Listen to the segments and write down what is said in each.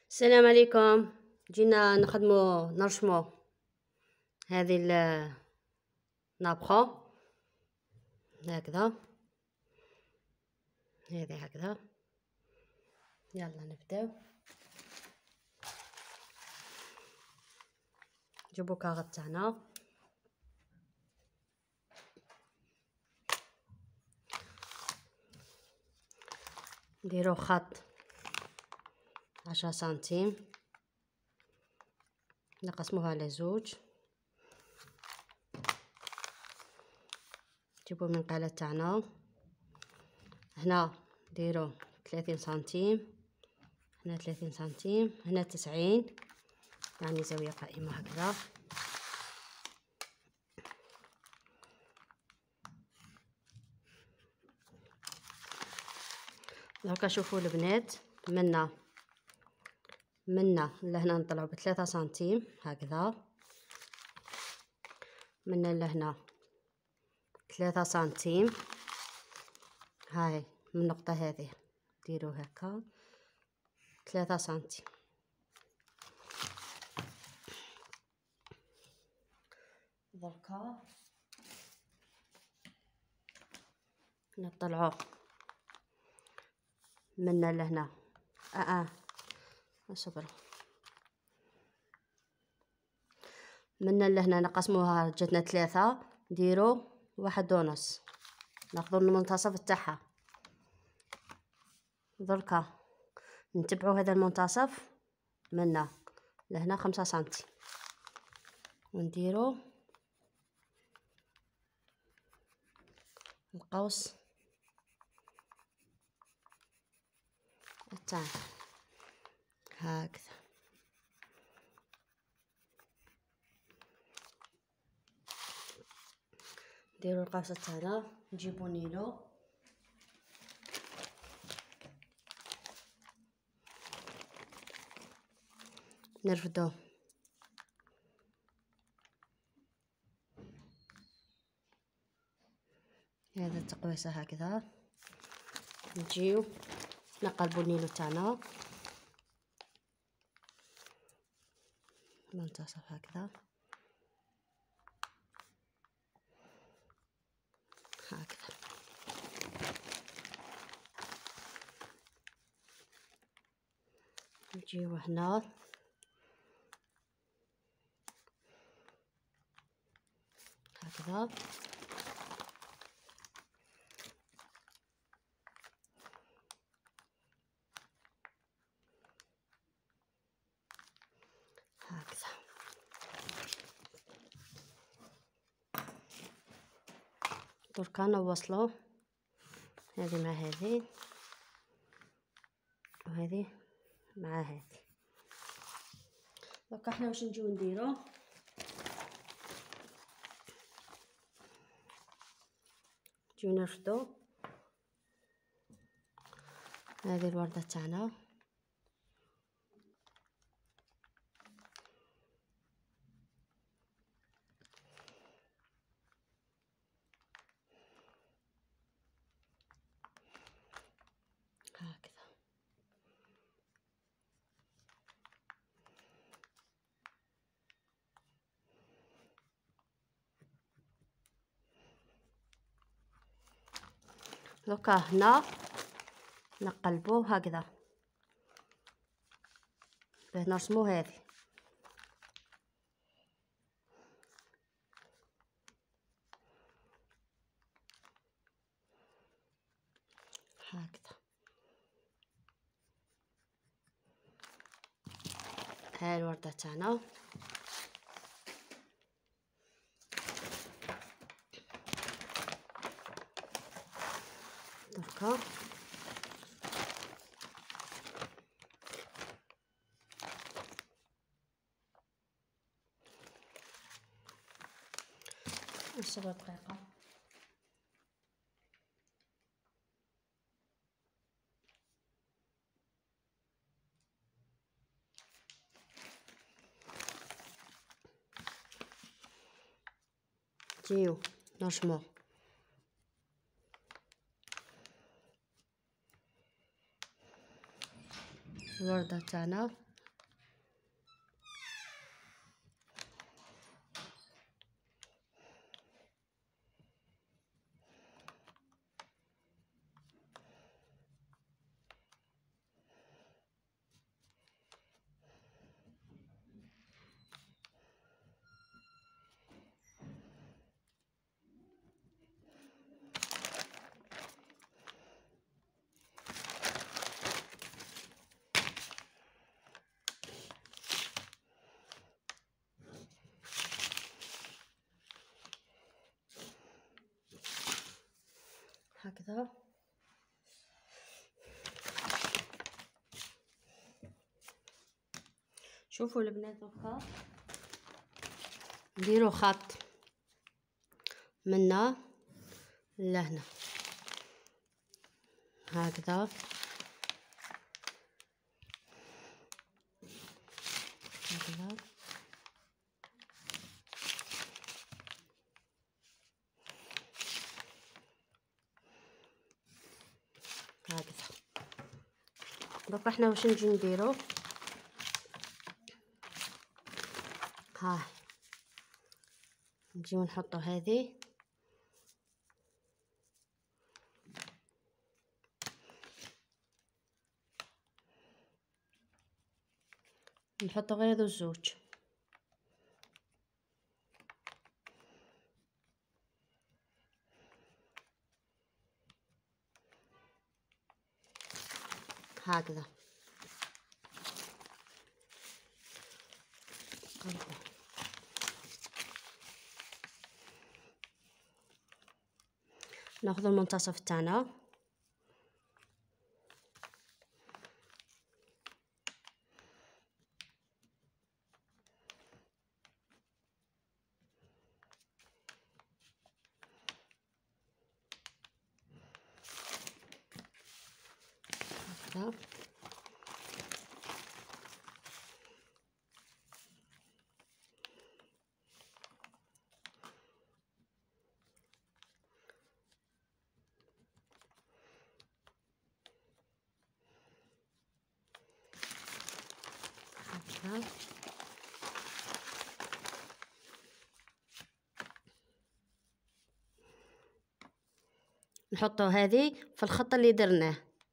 السلام عليكم. جينا نخدمو نرشمو هذه النابخو هكذا، هذه هكذا. يلا نبداو. جيبو كاغط تاعنا، نديرو خط 10 سنتيم، نقسموها على زوج. نجيبو المنقالة تاعنا هنا، نديرو 30 سنتيم، هنا 30 سنتيم، هنا 90، يعني زاوية قائمة هكذا. دركا شوفوا البنات، منا لهنا نطلعو ب3 سنتيم هكذا، منا لهنا 3 سنتيم. هاي من النقطة هذه ديرو هكا 3 سنتيم. دركا نطلعو منا لهنا اصبر، منا لهنا نقسموها جاتنا 3، نديرو 1.5، ناخذو المنتصف تاعها. دركا نتبعو هذا المنتصف منا لهنا 5 سنتيم، ونديرو القوس تاعنا هكذا. نديرو القوس تاعنا، نجيبو نيلو نرفدو هذا التقويسه هكذا. نجيو نقلبو النيلو تاعنا منتصف هكذا هكذا. نجيو هنا هكذا، هكذا. دركا نوصلو هذه مع هذه، وهذه مع هذه. دركا حنا واش نجيو نديرو، نجيو نرفدو هذه الوردة تاعنا هكذا. دوكا هنا نقلبوه هكذا باه نرسمو هذه هكذا. هاي الوردة تاعنا دركا نصبر دقيقة. نجيو نرسمو الوردة تاعنا هكذا. شوفوا البنات دوكا نديرو خط منا لهنا هكذا، هكذا هكذا. دوكا حنا واش نجي نديرو، ها نجيو نحطو هذه نحطو غير هذو الزوج، هكذا ناخذ المنتصف تاعنا هكذا، هكذا نحطو هذه في الخط اللي درناه،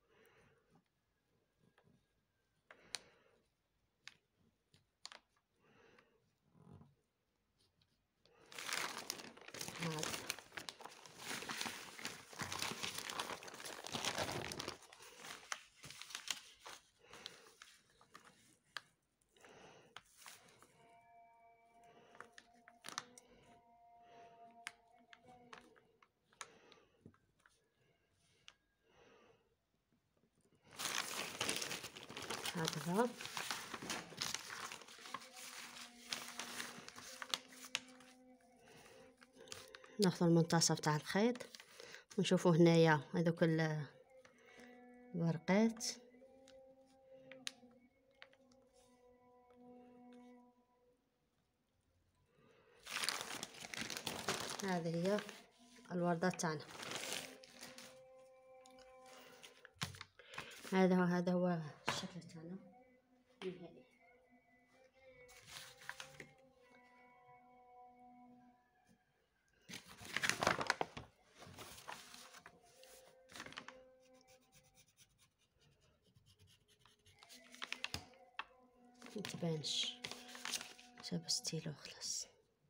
هكذا ناخذ المنتصف تاع الخيط ونشوفوا هنايا هذوك الورقات، هذه هي الوردة تاعنا. هذا هو الشكل تاعنا النهائي. متبانش جاب ستيلو خلاص.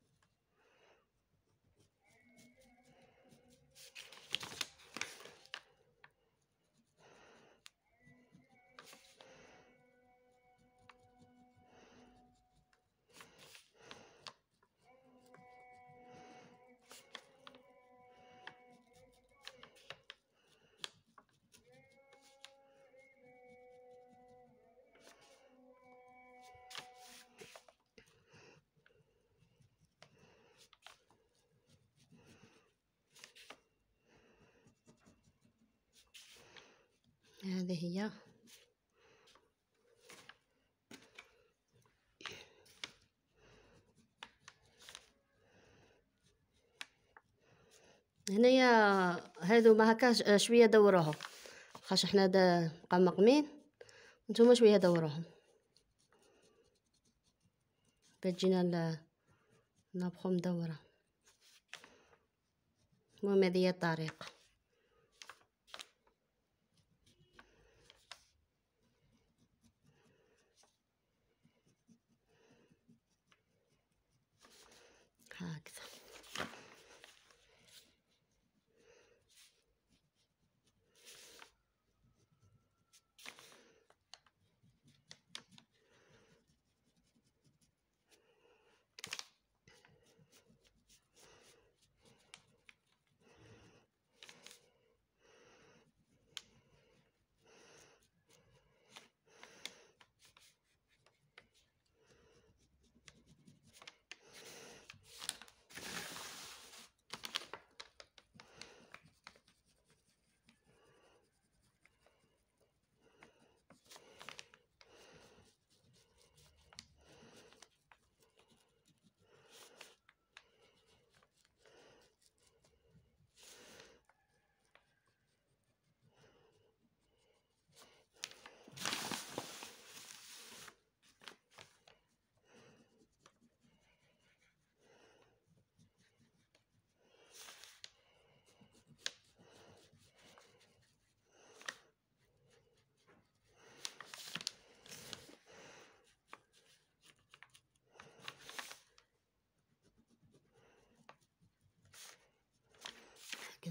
هذه هي هنايا هادو ما هكاش شويه دوروهم خاش حنا مقمقمين، نتوما شويه دوروهم بتجينا نابخو مدوره. المهم هذه هي الطريقه. هكذا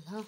نفصلها.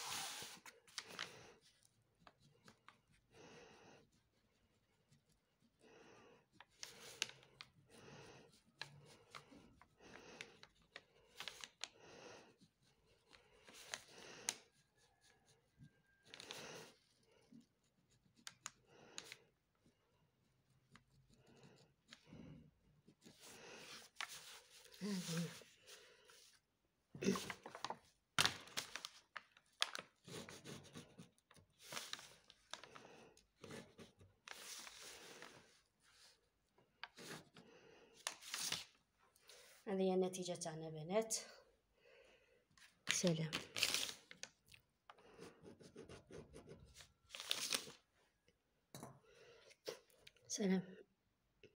هذه هي النتيجة تاعنا بنات. سلام. سلام.